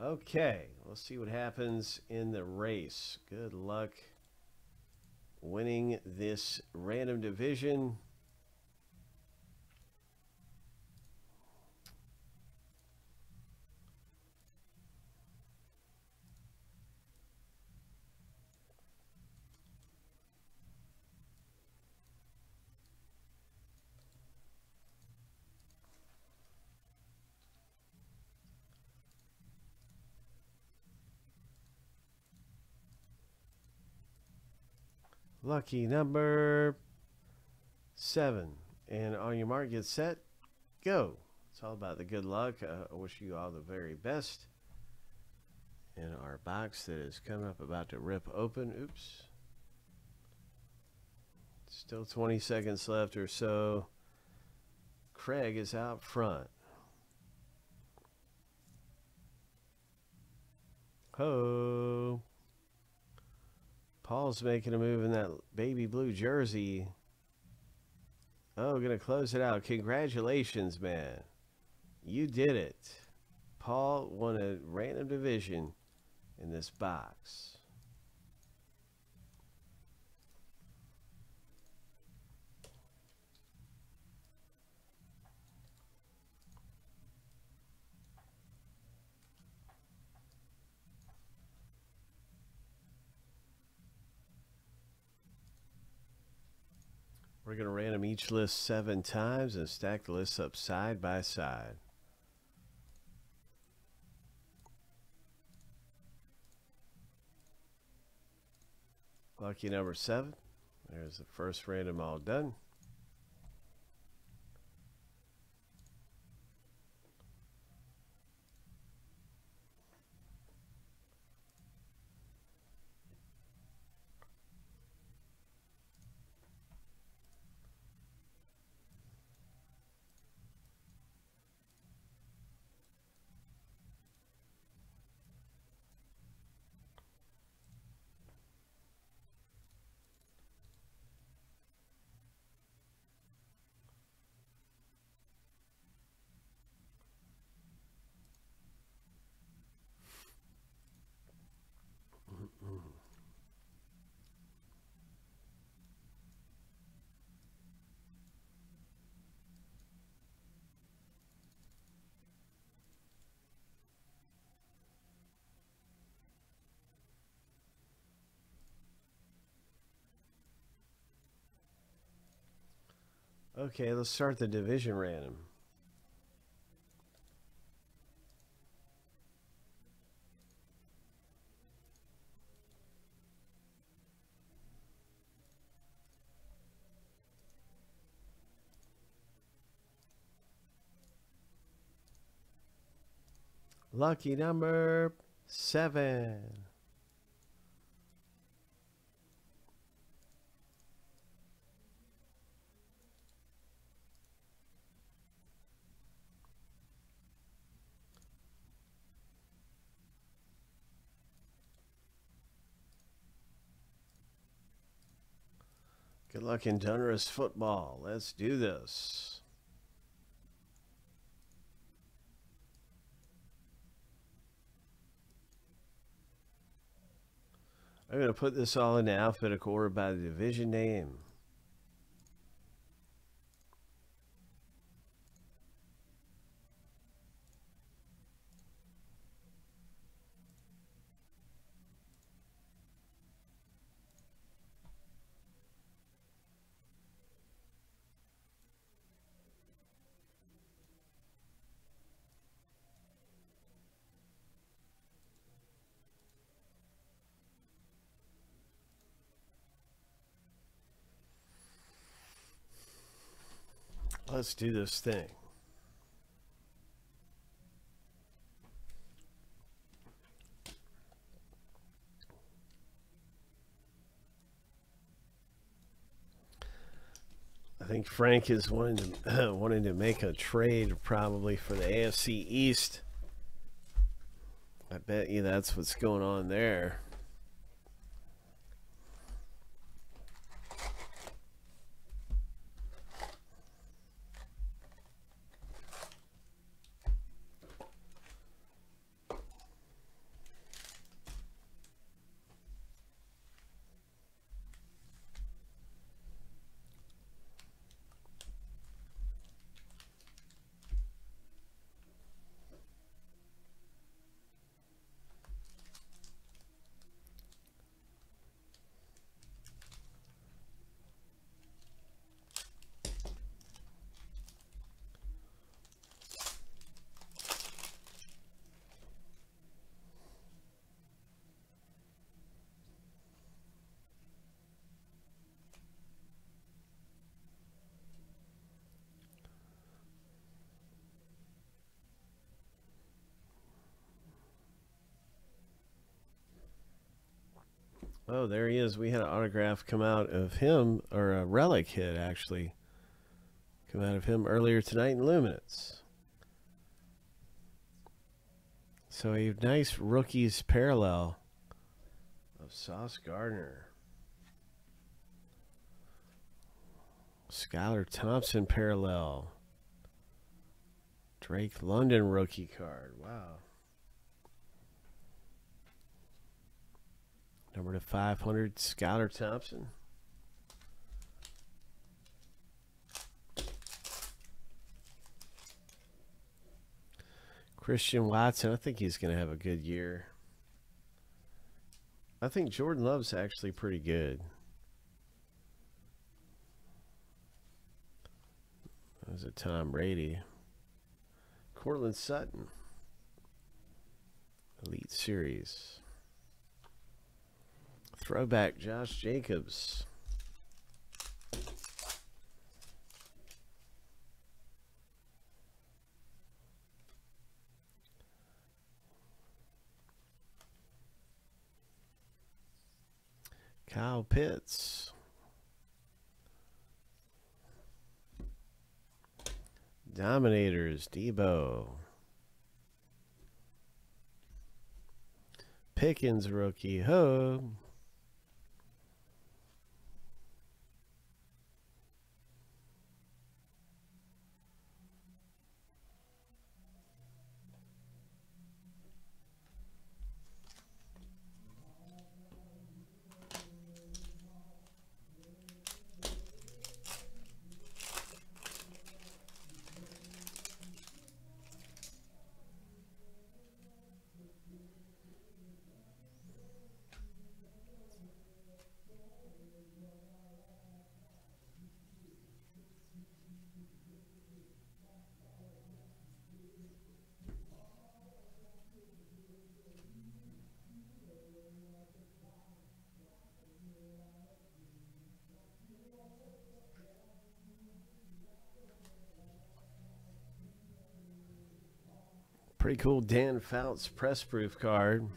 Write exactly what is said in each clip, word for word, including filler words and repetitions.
Okay, let's see what happens in the race. Good luck winning this random division. Lucky number seven. And on your mark, get set, go. It's all about the good luck. Uh, I wish you all the very best in our box that is coming up, about to rip open. Oops. Still twenty seconds left or so. Craig is out front. Ho. Paul's making a move in that baby blue jersey. Oh, gonna close it out. Congratulations, man. You did it. Paul won a random division in this box. We're going to random each list seven times and stack the lists up side by side. Lucky number seven. There's the first random all done. Okay, let's start the division random. Lucky number seven. Good luck in Donruss football. Let's do this. I'm going to put this all in alphabetical order by the division name. Let's do this thing. I think Frank is wanting to wanting to make a trade probably for the A F C East. I bet you that's what's going on there. Oh, there he is. We had an autograph come out of him, or a relic hit actually, come out of him earlier tonight in Luminance. So a nice rookies parallel of Sauce Gardner. Skylar Thompson parallel. Drake London rookie card. Wow. Number to five hundred, Skylar Thompson. Christian Watson, I think he's going to have a good year. I think Jordan Love's actually pretty good. That was a Tom Brady. Cortland Sutton. Elite Series. Throwback Josh Jacobs. Kyle Pitts. Dominators, Debo. Pickens rookie, ho. Pretty cool Dan Fouts press proof card.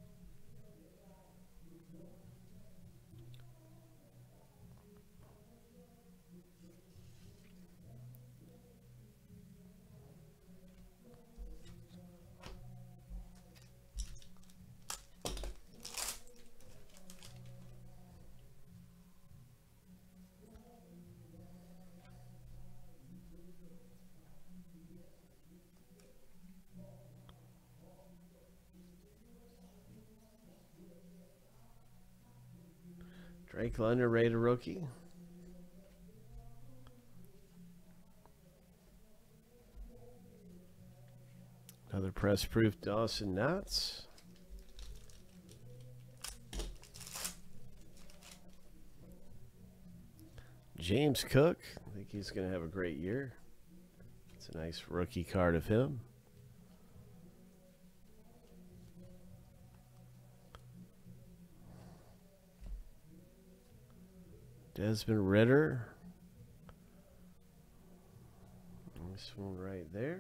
Drake London, rated rookie. Another press proof Dawson Knox. James Cook. I think he's going to have a great year. It's a nice rookie card of him. Desmond Ridder. This one right there.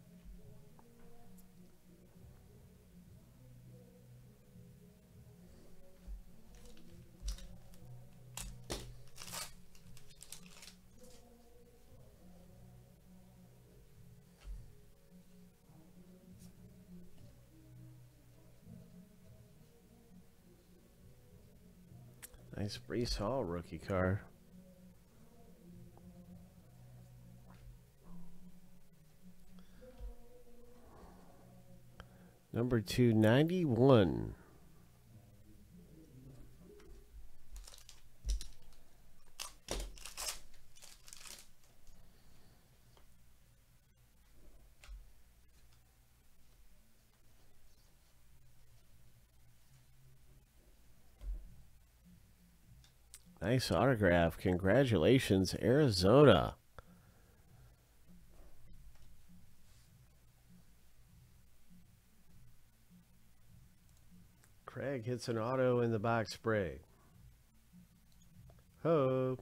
Nice Breece Hall rookie card. Number two ninety-one. Nice autograph. Congratulations, Arizona. Craig hits an auto in the box break. Ho.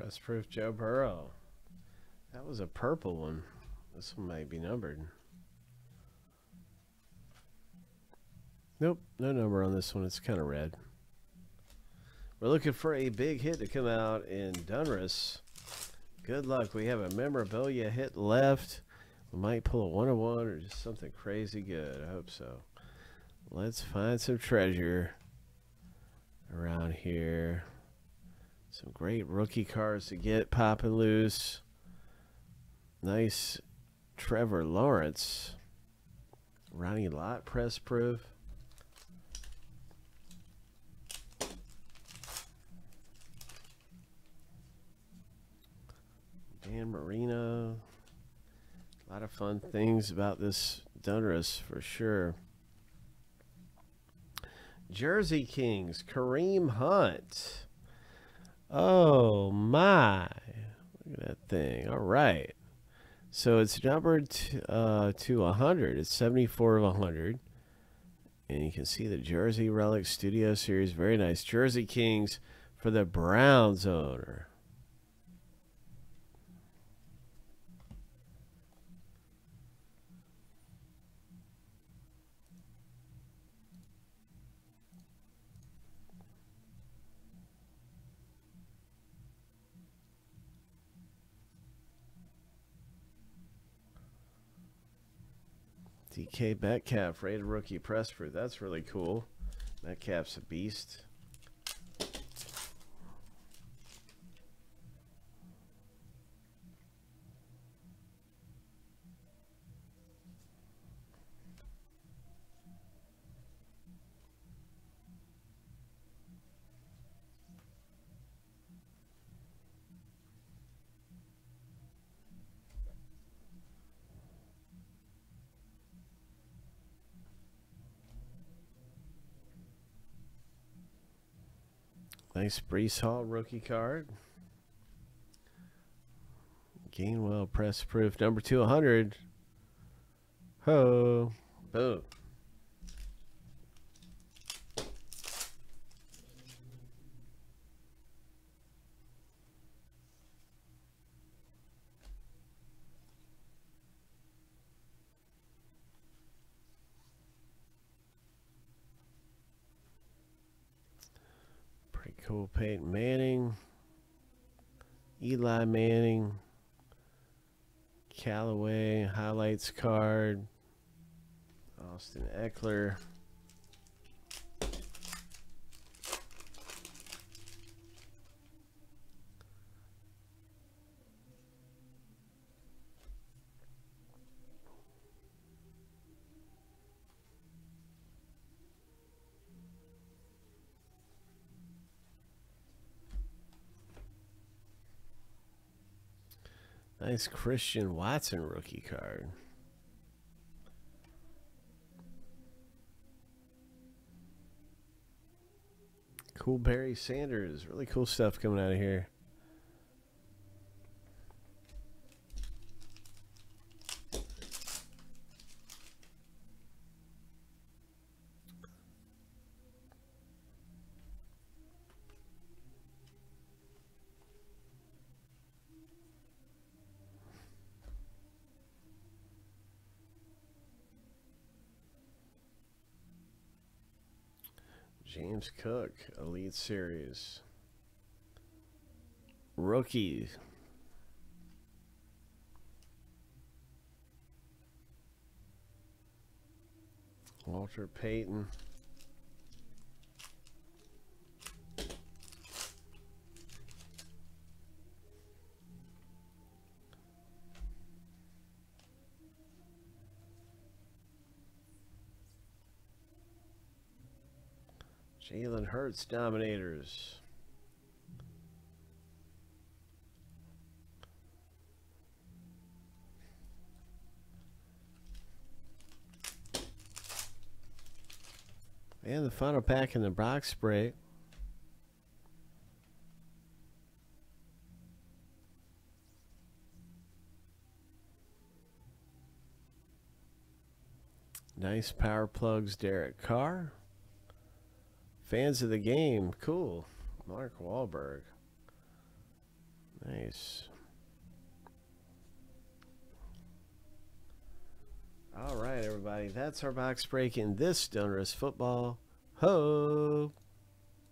Press proof Joe Burrow. That was a purple one. This one might be numbered. Nope, no number on this one. It's kind of red. We're looking for a big hit to come out in Donruss. Good luck. We have a memorabilia hit left. We might pull a one oh one or just something crazy good. I hope so. Let's find some treasure around here. Some great rookie cards to get popping loose. Nice Trevor Lawrence. Ronnie Lott press proof. Dan Marino. A lot of fun things about this Donruss for sure. Jersey Kings, Kareem Hunt. Oh my. Look at that thing. All right. So it's numbered to, uh, to one hundred. It's seventy-four of one hundred. And you can see the Jersey Relic Studio Series. Very nice. Jersey Kings for the Browns owner. D K Metcalf, rated rookie press proof. That's really cool. Metcalf's a beast. Nice Brees Hall rookie card. Gainwell press proof number two one hundred. Ho. Boom. Cool. Peyton Manning, Eli Manning, Callaway highlights card, Austin Eckler, nice Christian Watson rookie card. Cool Barry Sanders. Really cool stuff coming out of here. James Cook, Elite Series. Rookie. Walter Payton. Jalen Hurts Dominators. And the final pack in the box break. Nice power plugs, Derek Carr. Fans of the game, cool. Mark Wahlberg. Nice. All right, everybody. That's our box break in this Donruss football. Ho!